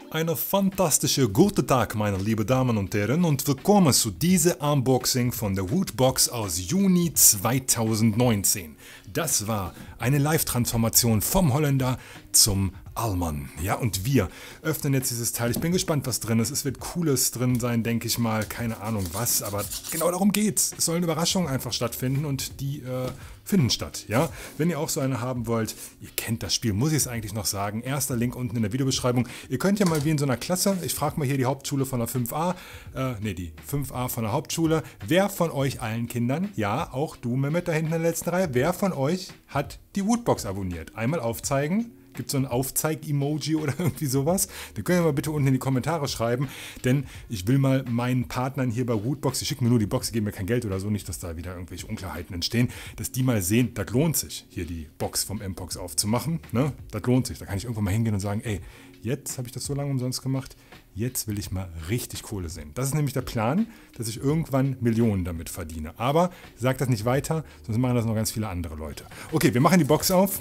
Eine fantastische guten Tag, meine lieben Damen und Herren, und willkommen zu diesem Unboxing von der Woodbox aus Juni 2019. Das war eine Live-Transformation vom Holländer zum Allmann. Ja, und wir öffnen jetzt dieses Teil. Ich bin gespannt, was drin ist. Es wird Cooles drin sein, denke ich mal. Keine Ahnung was, aber genau darum geht's. Es sollen Überraschungen einfach stattfinden und die finden statt. Ja, wenn ihr auch so eine haben wollt, ihr kennt das Spiel, muss ich es eigentlich noch sagen. Erster Link unten in der Videobeschreibung. Ihr könnt ja mal wie in so einer Klasse, ich frage mal hier die Hauptschule von der 5a, die 5a von der Hauptschule. Wer von euch allen Kindern, ja, auch du Mehmet da hinten in der letzten Reihe, wer von euch hat die Woodbox abonniert? Einmal aufzeigen. Gibt es so ein Aufzeig-Emoji oder irgendwie sowas? Den könnt ihr mal bitte unten in die Kommentare schreiben, denn ich will mal meinen Partnern hier bei Woodbox, die schicken mir nur die Box, die geben mir kein Geld oder so, nicht, dass da wieder irgendwelche Unklarheiten entstehen, dass die mal sehen, das lohnt sich, hier die Box vom Mpox aufzumachen. Ne? Das lohnt sich. Da kann ich irgendwann mal hingehen und sagen, ey, jetzt habe ich das so lange umsonst gemacht, jetzt will ich mal richtig Kohle sehen. Das ist nämlich der Plan, dass ich irgendwann Millionen damit verdiene. Aber sag das nicht weiter, sonst machen das noch ganz viele andere Leute. Okay, wir machen die Box auf.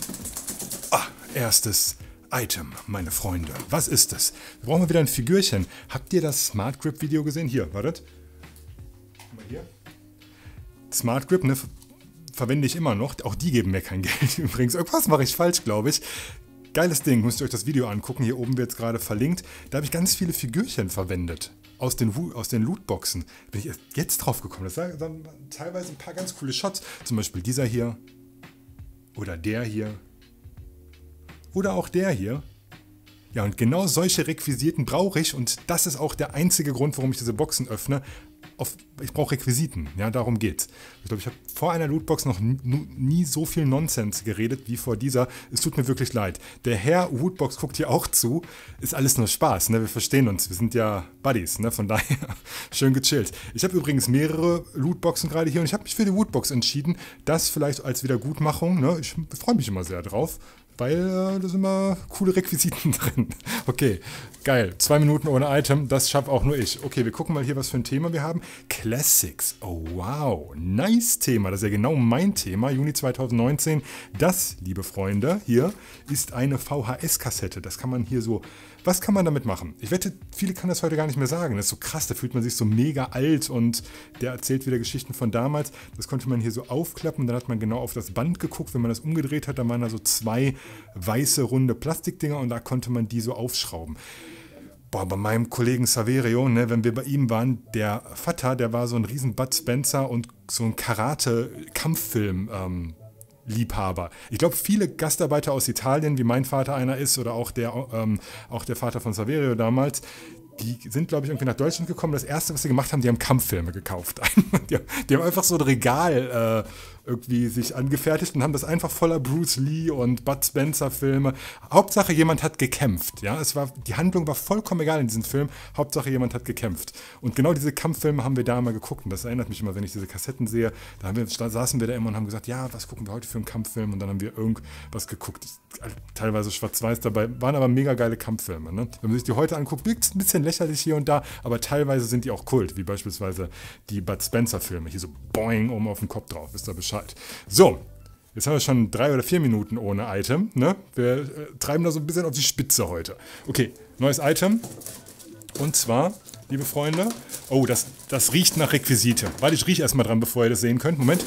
Erstes Item, meine Freunde. Was ist das? Wir brauchen mal wieder ein Figürchen. Habt ihr das Smart Grip Video gesehen? Hier, wartet. Guck mal hier. Smart Grip, ne, verwende ich immer noch. Auch die geben mir kein Geld übrigens. Irgendwas mache ich falsch, glaube ich. Geiles Ding, müsst ihr euch das Video angucken. Hier oben wird es gerade verlinkt. Da habe ich ganz viele Figürchen verwendet. Aus den Lootboxen. Bin ich jetzt drauf gekommen. Das waren teilweise ein paar ganz coole Shots. Zum Beispiel dieser hier. Oder der hier. Oder auch der hier. Ja, und genau solche Requisiten brauche ich und das ist auch der einzige Grund, warum ich diese Boxen öffne. Ich brauche Requisiten, ja, darum geht's. Ich glaube, ich habe vor einer Lootbox noch nie so viel Nonsens geredet wie vor dieser. Es tut mir wirklich leid. Der Herr Woodbox guckt hier auch zu. Ist alles nur Spaß, ne? Wir verstehen uns. Wir sind ja Buddies, ne? Von daher schön gechillt. Ich habe übrigens mehrere Lootboxen gerade hier und ich habe mich für die Woodbox entschieden. Das vielleicht als Wiedergutmachung, ne? Ich freue mich immer sehr drauf. Weil da sind immer coole Requisiten drin. Okay, geil. 2 Minuten ohne Item, das schaffe auch nur ich. Okay, wir gucken mal hier, was für ein Thema wir haben. Classics. Oh, wow. Nice Thema. Das ist ja genau mein Thema. Juni 2019. Das, liebe Freunde, hier ist eine VHS-Kassette. Das kann man hier so... Was kann man damit machen? Ich wette, viele kann das heute gar nicht mehr sagen. Das ist so krass, da fühlt man sich so mega alt und der erzählt wieder Geschichten von damals. Das konnte man hier so aufklappen, dann hat man genau auf das Band geguckt. Wenn man das umgedreht hat, dann waren da so 2 weiße, runde Plastikdinger und da konnte man die so aufschrauben. Boah, bei meinem Kollegen Saverio, ne, wenn wir bei ihm waren, der Vater, der war so ein riesen Bud Spencer und so ein Karate-Kampffilm Liebhaber. Ich glaube, viele Gastarbeiter aus Italien, wie mein Vater einer ist, oder auch der Vater von Saverio damals, die sind, glaube ich, irgendwie nach Deutschland gekommen. Das Erste, was sie gemacht haben, die haben Kampffilme gekauft. Die haben einfach so ein Regal irgendwie sich angefertigt und haben das einfach voller Bruce Lee und Bud Spencer Filme. Hauptsache, jemand hat gekämpft. Ja? Die Handlung war vollkommen egal in diesem Film. Hauptsache, jemand hat gekämpft. Und genau diese Kampffilme haben wir da mal geguckt. Und das erinnert mich immer, wenn ich diese Kassetten sehe. Da saßen wir da immer und haben gesagt, ja, was gucken wir heute für einen Kampffilm? Und dann haben wir irgendwas geguckt. Teilweise schwarz-weiß dabei. Waren aber mega geile Kampffilme. Ne? Wenn man sich die heute anguckt, wirkt es ein bisschen lächerlich hier und da. Aber teilweise sind die auch Kult. Wie beispielsweise die Bud Spencer Filme. Hier so boing, oben auf den Kopf drauf. Wisst ihr Bescheid? So, jetzt haben wir schon 3 oder 4 Minuten ohne Item. Ne? Wir treiben da so ein bisschen auf die Spitze heute. Okay, neues Item. Und zwar, liebe Freunde, oh, das riecht nach Requisite. Warte, ich rieche erstmal dran, bevor ihr das sehen könnt. Moment.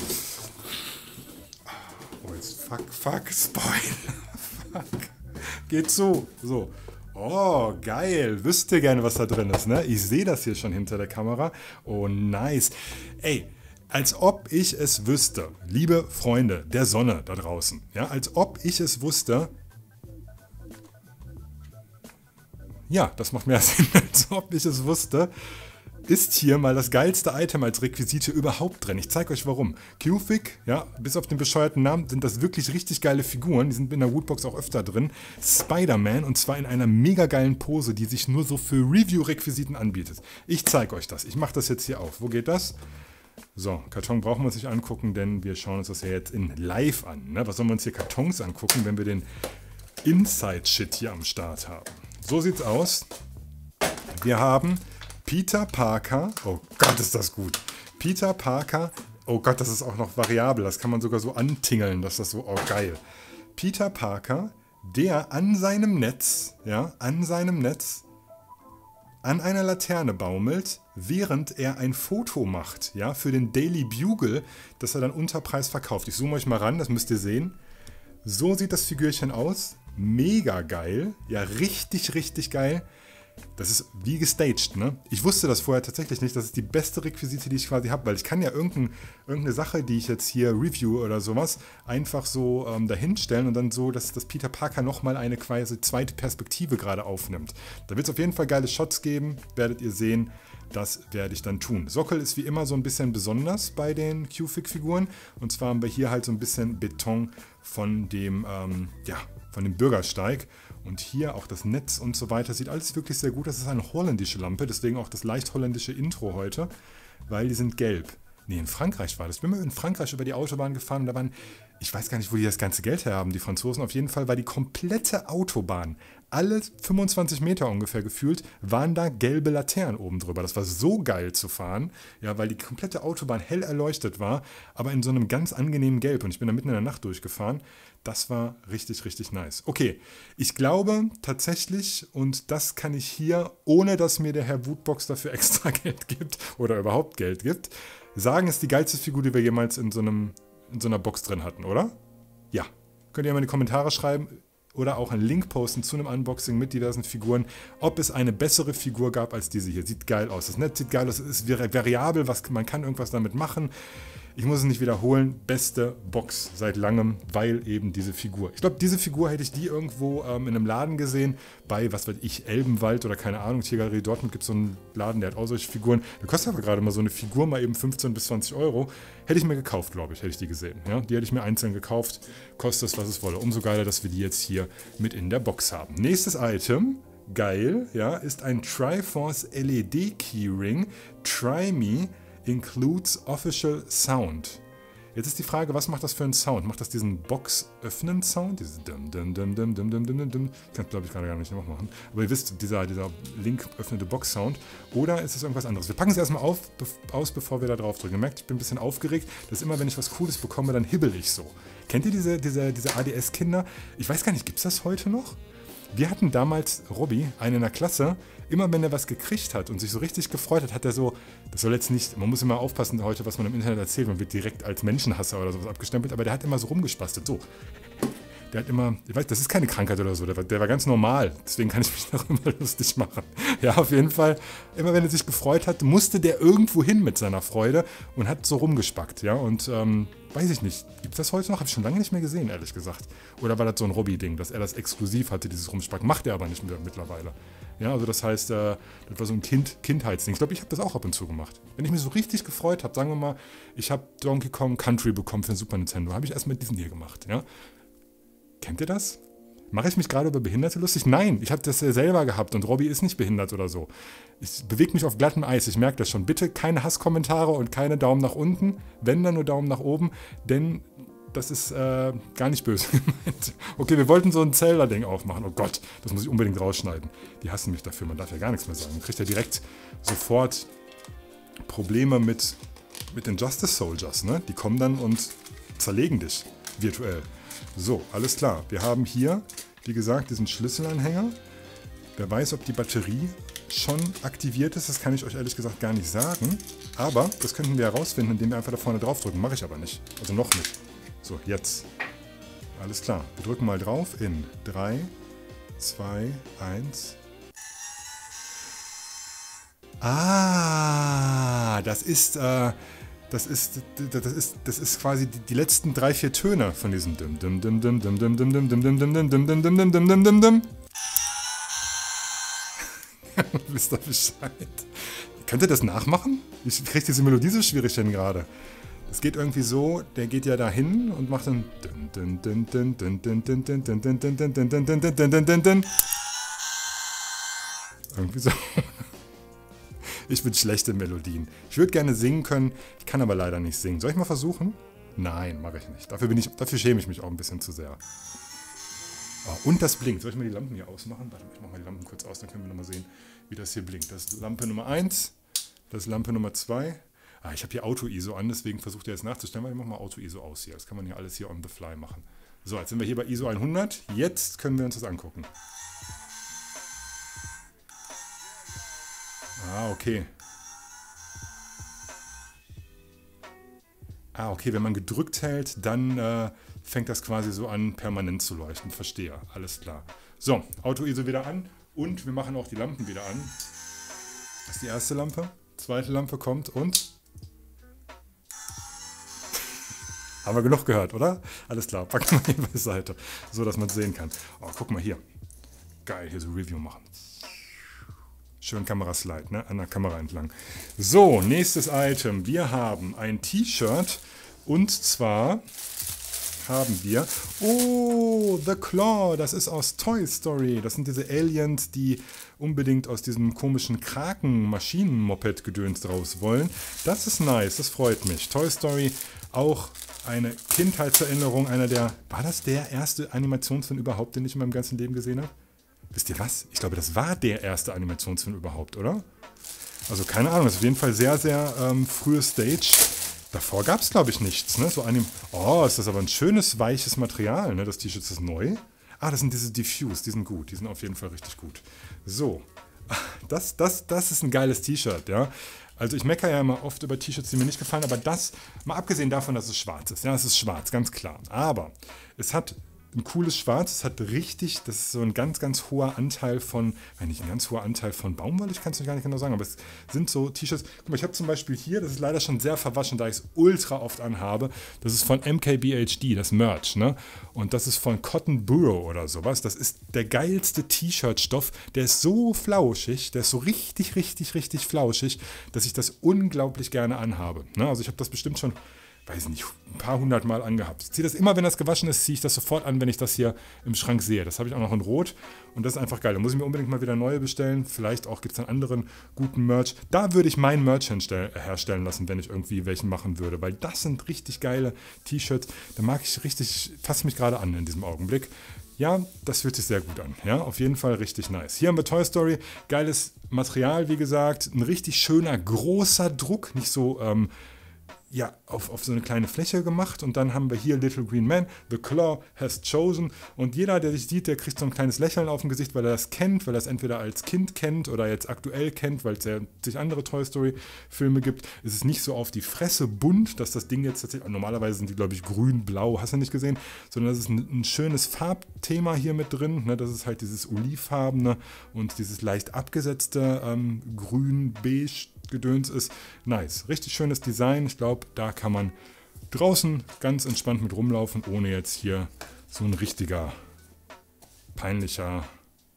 Oh, jetzt fuck, Spoil. Fuck. Geht zu. So. Oh, geil. Wüsst ihr gerne, was da drin ist, ne? Ich sehe das hier schon hinter der Kamera. Oh, nice. Ey, als ob ich es wüsste, liebe Freunde der Sonne da draußen, ja, als ob ich es wusste, ja, das macht mehr Sinn, als ob ich es wusste, ist hier mal das geilste Item als Requisite überhaupt drin. Ich zeige euch warum. Q-Fig, ja, bis auf den bescheuerten Namen sind das wirklich richtig geile Figuren, die sind in der Woodbox auch öfter drin. Spider-Man und zwar in einer mega geilen Pose, die sich nur so für Review-Requisiten anbietet. Ich zeige euch das, ich mache das jetzt hier auf. Wo geht das? So, Karton brauchen wir uns nicht angucken, denn wir schauen uns das ja jetzt in live an. Ne? Was sollen wir uns hier Kartons angucken, wenn wir den Inside-Shit hier am Start haben? So sieht's aus. Wir haben Peter Parker. Oh Gott, ist das gut. Peter Parker. Oh Gott, das ist auch noch variabel. Das kann man sogar so antingeln, dass das so, oh geil. Peter Parker der an seinem Netz, an einer Laterne baumelt, während er ein Foto macht, ja, für den Daily Bugle, das er dann unter Preis verkauft. Ich zoome euch mal ran, das müsst ihr sehen. So sieht das Figürchen aus. Mega geil. Ja, richtig, richtig geil. Das ist wie gestaged, ne? Ich wusste das vorher tatsächlich nicht. Das ist die beste Requisite, die ich quasi habe, weil ich kann ja irgendeine Sache, die ich jetzt hier review oder sowas, einfach so dahinstellen und dann so, dass das Peter Parker nochmal eine quasi zweite Perspektive gerade aufnimmt. Da wird es auf jeden Fall geile Shots geben, werdet ihr sehen. Das werde ich dann tun. Sockel ist wie immer so ein bisschen besonders bei den Q-Fig-Figuren. Und zwar haben wir hier halt so ein bisschen Beton von dem, von dem Bürgersteig. Und hier auch das Netz und so weiter. Sieht alles wirklich sehr gut. Das ist eine holländische Lampe, deswegen auch das leicht holländische Intro heute, weil die sind gelb. Nee, in Frankreich war das. Ich bin mal in Frankreich über die Autobahn gefahren und da waren, ich weiß gar nicht, wo die das ganze Geld her haben, die Franzosen. Auf jeden Fall war die komplette Autobahn, alle 25 Meter ungefähr gefühlt, waren da gelbe Laternen oben drüber. Das war so geil zu fahren, ja, weil die komplette Autobahn hell erleuchtet war, aber in so einem ganz angenehmen Gelb. Und ich bin da mitten in der Nacht durchgefahren. Das war richtig, richtig nice. Okay, ich glaube tatsächlich, und das kann ich hier, ohne dass mir der Herr Woodbox dafür extra Geld gibt oder überhaupt Geld gibt, sagen, ist die geilste Figur, die wir jemals in so einer Box drin hatten, oder? Ja. Könnt ihr mal in die Kommentare schreiben oder auch einen Link posten zu einem Unboxing mit diversen Figuren, ob es eine bessere Figur gab als diese hier. Sieht geil aus. Das Netz sieht geil aus. Es ist variabel, man kann irgendwas damit machen. Ich muss es nicht wiederholen, beste Box seit langem, weil eben diese Figur. Ich glaube, diese Figur hätte ich die irgendwo in einem Laden gesehen, bei, was weiß ich, Elbenwald oder keine Ahnung, Tiergalerie Dortmund gibt es so einen Laden, der hat auch solche Figuren. Da kostet aber gerade mal so eine Figur mal eben 15 bis 20 Euro. Hätte ich mir gekauft, glaube ich, hätte ich die gesehen. Ja? Die hätte ich mir einzeln gekauft, kostet es, was es wolle. Umso geiler, dass wir die jetzt hier mit in der Box haben. Nächstes Item, geil, ja, ist ein Triforce LED Keyring, Try Me, includes official sound. Jetzt ist die Frage, was macht das für einen Sound? Macht das diesen Box-Öffnen-Sound? Dieses dum dum dum dum dum dum dum dum. Ich kann es, glaube ich, gerade gar nicht noch machen. Aber ihr wisst, dieser Link-öffnende Box-Sound. Oder ist es irgendwas anderes? Wir packen es erstmal aus, bevor wir da drauf drücken. Ihr merkt, ich bin ein bisschen aufgeregt. Das ist immer, wenn ich was Cooles bekomme, dann hibbel ich so. Kennt ihr diese ADS-Kinder? Ich weiß gar nicht, gibt es das heute noch? Wir hatten damals Robby, einen in der Klasse, immer wenn er was gekriegt hat und sich so richtig gefreut hat, hat er so, das soll jetzt nicht, man muss immer aufpassen heute, was man im Internet erzählt, man wird direkt als Menschenhasser oder sowas abgestempelt, aber der hat immer so rumgespastet, so. Der hat immer, ich weiß, das ist keine Krankheit oder so, der war ganz normal, deswegen kann ich mich darüber lustig machen. Ja, auf jeden Fall, immer wenn er sich gefreut hat, musste der irgendwo hin mit seiner Freude und hat so rumgespackt, ja, und weiß ich nicht, gibt es das heute noch? Habe ich schon lange nicht mehr gesehen, ehrlich gesagt. Oder war das so ein Robby-Ding, dass er das exklusiv hatte, dieses Rumspacken, macht er aber nicht mehr mittlerweile. Ja, also das heißt, das war so ein Kindheitsding. Ich glaube, ich habe das auch ab und zu gemacht. Wenn ich mich so richtig gefreut habe, sagen wir mal, ich habe Donkey Kong Country bekommen für den Super Nintendo, habe ich erst mit diesen hier gemacht, ja. Kennt ihr das? Mache ich mich gerade über Behinderte lustig? Nein, ich habe das ja selber gehabt und Robby ist nicht behindert oder so. Ich bewege mich auf glattem Eis, ich merke das schon. Bitte keine Hasskommentare und keine Daumen nach unten, wenn dann nur Daumen nach oben, denn das ist gar nicht böse gemeint. Okay, wir wollten so ein Zelda-Ding aufmachen. Oh Gott, das muss ich unbedingt rausschneiden. Die hassen mich dafür, man darf ja gar nichts mehr sagen. Man kriegt ja direkt sofort Probleme mit den Justice Soldiers, ne? Die kommen dann und zerlegen dich virtuell. So, alles klar. Wir haben hier, wie gesagt, diesen Schlüsselanhänger. Wer weiß, ob die Batterie schon aktiviert ist, das kann ich euch ehrlich gesagt gar nicht sagen. Aber das könnten wir herausfinden, indem wir einfach da vorne drauf drücken. Mache ich aber nicht. Also noch nicht. So, jetzt. Alles klar. Wir drücken mal drauf in 3, 2, 1. Ah, das ist quasi die letzten 3, 4 Töne von diesem dim dim dim dim dim dim dim dim dim dim dim dim dim dim dim dim dim dim dim. Wisst ihr Bescheid? Könnt ihr das nachmachen? Ich kriege diese Melodie so schwierig hin gerade. Es geht irgendwie so, der geht ja dahin und macht dann irgendwie so. Ich bin schlecht in Melodien. Ich würde gerne singen können, ich kann aber leider nicht singen. Soll ich mal versuchen? Nein, mache ich nicht. Dafür schäme ich mich auch ein bisschen zu sehr. Oh, und das blinkt. Soll ich mal die Lampen hier ausmachen? Warte, ich mache mal die Lampen kurz aus, dann können wir nochmal sehen, wie das hier blinkt. Das ist Lampe Nummer 1, das ist Lampe Nummer 2. Ich habe hier Auto-ISO an, deswegen versucht ihr jetzt nachzustellen, weil ich mache mal Auto-ISO aus hier. Das kann man hier alles hier on the fly machen. So, jetzt sind wir hier bei ISO 100. Jetzt können wir uns das angucken. Ah, okay. Ah, okay, wenn man gedrückt hält, dann fängt das quasi so an, permanent zu leuchten. Verstehe, alles klar. So, Auto-ISO wieder an und wir machen auch die Lampen wieder an. Das ist die erste Lampe. Zweite Lampe kommt und... Haben wir genug gehört, oder? Alles klar, packen wir hier beiseite, so dass man es sehen kann. Oh, guck mal hier. Geil, hier so Review machen. Schön Kameraslide, ne? An der Kamera entlang. So, nächstes Item. Wir haben ein T-Shirt und zwar haben wir... Oh, The Claw, das ist aus Toy Story. Das sind diese Aliens, die unbedingt aus diesem komischen Kraken-Maschinen-Moped-Gedöns raus wollen. Das ist nice, das freut mich. Toy Story, auch eine Kindheitserinnerung, einer der... War das der erste Animationsfilm überhaupt, den ich in meinem ganzen Leben gesehen habe? Wisst ihr was? Ich glaube, das war der erste Animationsfilm überhaupt, oder? Also keine Ahnung, das ist auf jeden Fall sehr, sehr frühe Stage. Davor gab es, glaube ich, nichts. Ne? So oh, ist das aber ein schönes, weiches Material. Ne? Das T-Shirt ist neu. Ah, das sind diese Diffuse, die sind gut. Die sind auf jeden Fall richtig gut. So, das ist ein geiles T-Shirt, ja. Also ich meckere ja immer oft über T-Shirts, die mir nicht gefallen, aber das, mal abgesehen davon, dass es schwarz ist. Ja, es ist schwarz, ganz klar. Aber es hat ein cooles Schwarz, es hat richtig, das ist so ein ganz, ganz hoher Anteil von, nicht ein ganz hoher Anteil von Baumwolle, ich kann es gar nicht genau sagen, aber es sind so T-Shirts. Guck mal, ich habe zum Beispiel hier, das ist leider schon sehr verwaschen, da ich es ultra oft anhabe, das ist von MKBHD, das Merch, ne? Und das ist von Cotton Burrow oder sowas. Das ist der geilste T-Shirt-Stoff, der ist so flauschig, der ist so richtig, richtig, richtig flauschig, dass ich das unglaublich gerne anhabe. Ne? Also ich habe das bestimmt schon, weiß nicht, ein paar hundert Mal angehabt. Ich ziehe das immer, wenn das gewaschen ist, ziehe ich das sofort an, wenn ich das hier im Schrank sehe. Das habe ich auch noch in Rot und das ist einfach geil. Da muss ich mir unbedingt mal wieder neue bestellen. Vielleicht auch gibt es dann anderen guten Merch. Da würde ich meinen Merch herstellen lassen, wenn ich irgendwie welchen machen würde, weil das sind richtig geile T-Shirts. Da mag ich richtig, fasse mich gerade an in diesem Augenblick. Ja, das fühlt sich sehr gut an. Ja, auf jeden Fall richtig nice. Hier haben wir Toy Story. Geiles Material, wie gesagt. Ein richtig schöner, großer Druck. Nicht so... ja, auf so eine kleine Fläche gemacht und dann haben wir hier Little Green Man, The Claw has chosen und jeder, der sich sieht, der kriegt so ein kleines Lächeln auf dem Gesicht, weil er das kennt, weil er es entweder als Kind kennt oder jetzt aktuell kennt, weil es ja sich andere Toy Story Filme gibt. Es ist nicht so auf die Fresse bunt, dass das Ding jetzt tatsächlich, normalerweise sind die glaube ich grün, blau, hast du nicht gesehen, sondern das ist ein schönes Farbthema hier mit drin, ne? Das ist halt dieses olivfarbene und dieses leicht abgesetzte grün, beige Gedöns ist. Nice. Richtig schönes Design. Ich glaube, da kann man draußen ganz entspannt mit rumlaufen, ohne jetzt hier so ein richtiger, peinlicher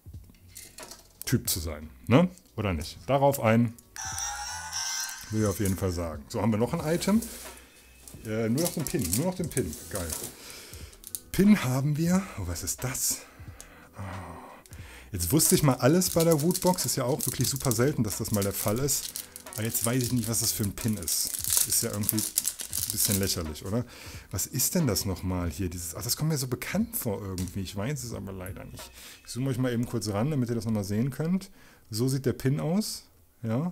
Typ zu sein. Ne? Oder nicht? Darauf ein, will ich auf jeden Fall sagen. So, haben wir noch ein Item. Nur noch den Pin. Nur noch den Pin. Geil. Pin haben wir. Oh, was ist das? Oh. Jetzt wusste ich mal alles bei der Woodbox. Ist ja auch wirklich super selten, dass das mal der Fall ist. Aber jetzt weiß ich nicht, was das für ein Pin ist. Ist ja irgendwie ein bisschen lächerlich, oder? Was ist denn das nochmal hier? Ach, das kommt mir so bekannt vor irgendwie. Ich weiß es aber leider nicht. Ich zoome euch mal eben kurz ran, damit ihr das nochmal sehen könnt. So sieht der Pin aus. Ja.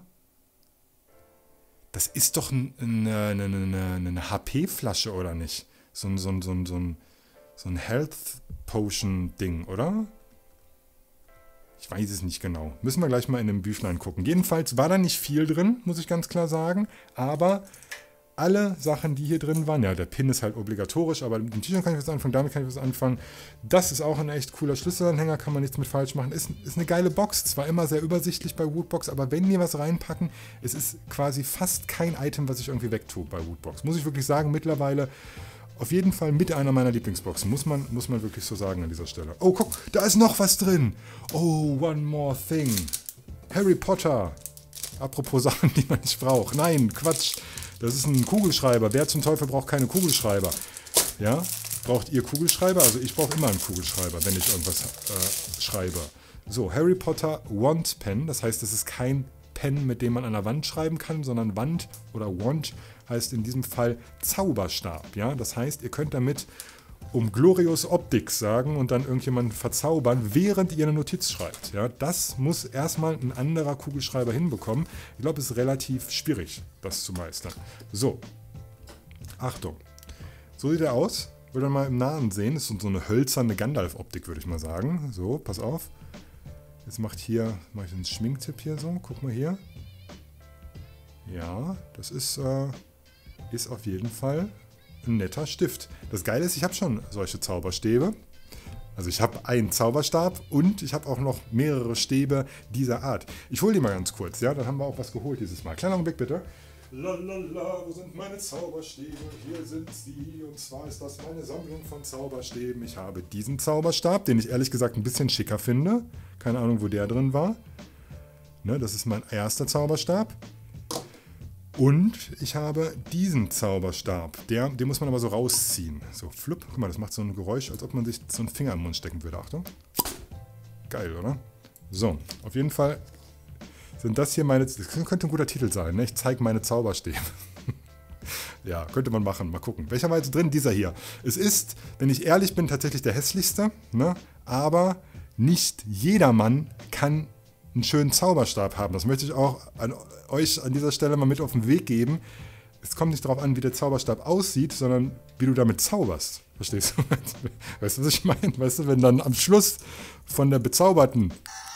Das ist doch eine HP-Flasche, oder nicht? So ein Health Potion-Ding, oder? Ich weiß es nicht genau. Müssen wir gleich mal in dem Büchlein gucken. Jedenfalls war da nicht viel drin, muss ich ganz klar sagen. Aber alle Sachen, die hier drin waren, ja, der Pin ist halt obligatorisch, aber mit dem T-Shirt kann ich was anfangen, damit kann ich was anfangen. Das ist auch ein echt cooler Schlüsselanhänger, kann man nichts mit falsch machen. Ist eine geile Box, zwar immer sehr übersichtlich bei Woodbox, aber wenn wir was reinpacken, es ist quasi fast kein Item, was ich irgendwie wegtue bei Woodbox. Muss ich wirklich sagen, mittlerweile auf jeden Fall mit einer meiner Lieblingsboxen. Muss man wirklich so sagen an dieser Stelle. Oh, guck, da ist noch was drin. Oh, one more thing. Harry Potter. Apropos Sachen, die man nicht braucht. Nein, Quatsch. Das ist ein Kugelschreiber. Wer zum Teufel braucht keine Kugelschreiber? Ja? Braucht ihr Kugelschreiber? Also ich brauche immer einen Kugelschreiber, wenn ich irgendwas schreibe. So, Harry Potter Wand Pen. Das heißt, es ist kein Pen, mit dem man an der Wand schreiben kann, sondern Wand oder Wand heißt in diesem Fall Zauberstab. Ja? Das heißt, ihr könnt damit um Glorious Optics sagen und dann irgendjemanden verzaubern, während ihr eine Notiz schreibt. Ja? Das muss erstmal ein anderer Kugelschreiber hinbekommen. Ich glaube, es ist relativ schwierig, das zu meistern. So, Achtung. So sieht er aus. Wollt ihr mal im Nahen sehen? Das ist so eine hölzerne Gandalf-Optik, würde ich mal sagen. So, pass auf. Jetzt mache ich einen Schminktipp hier so. Guck mal hier. Ja, das ist auf jeden Fall ein netter Stift. Das Geile ist, ich habe schon solche Zauberstäbe. Also ich habe einen Zauberstab und ich habe auch noch mehrere Stäbe dieser Art. Ich hole die mal ganz kurz, ja? Dann haben wir auch was geholt dieses Mal. Kleiner Augenblick bitte. Lalala, wo sind meine Zauberstäbe? Hier sind sie. Und zwar ist das meine Sammlung von Zauberstäben. Ich habe diesen Zauberstab, den ich ehrlich gesagt ein bisschen schicker finde. Keine Ahnung, wo der drin war. Ne, das ist mein erster Zauberstab. Und ich habe diesen Zauberstab. Den muss man aber so rausziehen. So, flupp. Guck mal, das macht so ein Geräusch, als ob man sich so einen Finger im Mund stecken würde. Achtung. Geil, oder? So, auf jeden Fall sind das hier meine... Das könnte ein guter Titel sein, ne? Ich zeige meine Zauberstäbe. Ja, könnte man machen. Mal gucken. Welcher war jetzt drin? Dieser hier. Es ist, wenn ich ehrlich bin, tatsächlich der hässlichste. Ne? Aber nicht jedermann kann einen schönen Zauberstab haben. Das möchte ich auch euch an dieser Stelle mal mit auf den Weg geben. Es kommt nicht darauf an, wie der Zauberstab aussieht, sondern wie du damit zauberst. Verstehst du? Weißt du, was ich meine? Weißt du, wenn dann am Schluss von der Bezauberten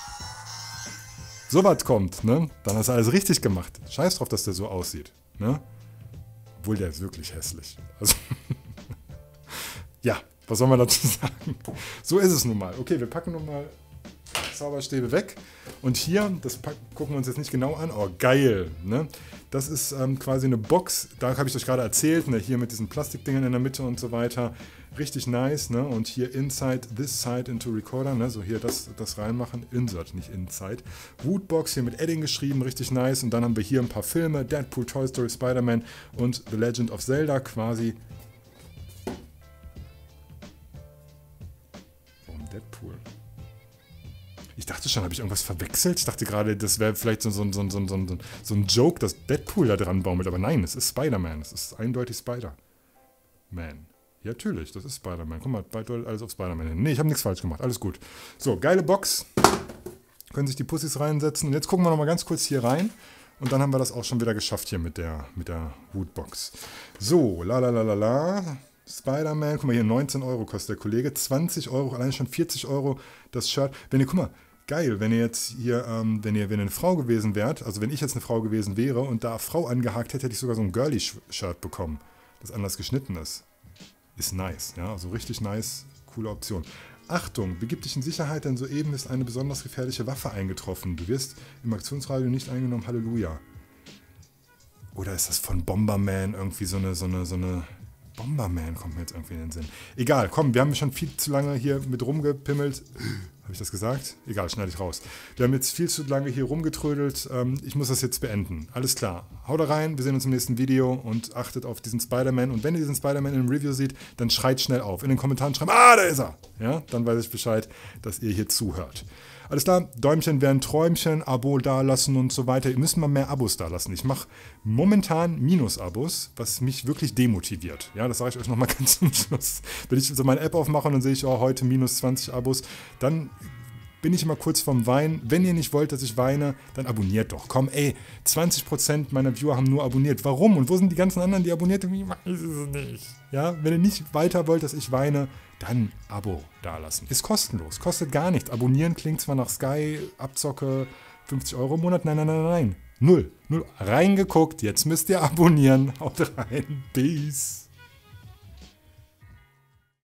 sowas kommt, ne, dann hast du alles richtig gemacht. Scheiß drauf, dass der so aussieht. Ne? Obwohl, der ist wirklich hässlich. Also ja, was soll man dazu sagen? So ist es nun mal. Okay, wir packen nun mal Zauberstäbe weg. Und hier, das gucken wir uns jetzt nicht genau an. Oh, geil. Ne? Das ist quasi eine Box. Da habe ich euch gerade erzählt. Ne? Hier mit diesen Plastikdingern in der Mitte und so weiter. Richtig nice. Ne? Und hier Inside this side into Recorder. Ne? So hier das reinmachen. Insert, nicht Inside. Woodbox hier mit Edding geschrieben. Richtig nice. Und dann haben wir hier ein paar Filme. Deadpool, Toy Story, Spider-Man und The Legend of Zelda quasi. Warum Deadpool? Ich dachte schon, habe ich irgendwas verwechselt? Ich dachte gerade, das wäre vielleicht so ein Joke, dass Deadpool da dran baumelt. Aber nein, es ist Spider-Man. Es ist eindeutig Spider-Man. Ja, natürlich, das ist Spider-Man. Guck mal, bald alles auf Spider-Man hin. Nee, ich habe nichts falsch gemacht. Alles gut. So, geile Box. Können sich die Pussys reinsetzen. Und jetzt gucken wir noch mal ganz kurz hier rein. Und dann haben wir das auch schon wieder geschafft hier mit der Woodbox. So, la. Spider-Man, guck mal hier, 19 Euro kostet der Kollege. 20 Euro, allein schon 40 Euro das Shirt. Guck mal, geil, wenn ihr jetzt hier, wenn ihr eine Frau gewesen wärt, also wenn ich jetzt eine Frau gewesen wäre und da Frau angehakt hätte, hätte ich sogar so ein Girly-Shirt bekommen, das anders geschnitten ist. Ist nice, ja, also richtig nice, coole Option. Achtung, begib dich in Sicherheit, denn soeben ist eine besonders gefährliche Waffe eingetroffen. Du wirst im Aktionsradio nicht eingenommen, Halleluja. Oder ist das von Bomberman irgendwie so eine Bomberman kommt mir jetzt irgendwie in den Sinn. Egal, komm, wir haben schon viel zu lange hier mit rumgepimmelt. Habe ich das gesagt? Egal, schneide ich raus. Wir haben jetzt viel zu lange hier rumgetrödelt. Ich muss das jetzt beenden. Alles klar. Haut rein, wir sehen uns im nächsten Video und achtet auf diesen Spider-Man. Und wenn ihr diesen Spider-Man in einem Review seht, dann schreit schnell auf. In den Kommentaren schreibt, da ist er! Ja, dann weiß ich Bescheid, dass ihr hier zuhört. Alles klar, Däumchen wären Träumchen, Abo dalassen und so weiter. Ihr müsst mal mehr Abos dalassen. Ich mache momentan Minus-Abos, was mich wirklich demotiviert. Ja, das sage ich euch nochmal ganz zum Schluss. Wenn ich so meine App aufmache und dann sehe ich, oh, heute minus 20 Abos, dann bin ich immer kurz vorm Weinen. Wenn ihr nicht wollt, dass ich weine, dann abonniert doch. Komm, ey, 20% meiner Viewer haben nur abonniert. Warum? Und wo sind die ganzen anderen, die abonniert haben? Ich weiß es nicht. Ja, wenn ihr nicht weiter wollt, dass ich weine, dann Abo dalassen. Ist kostenlos, kostet gar nichts. Abonnieren klingt zwar nach Sky, Abzocke, 50 Euro im Monat. Nein. Null. Reingeguckt, jetzt müsst ihr abonnieren. Haut rein. Peace.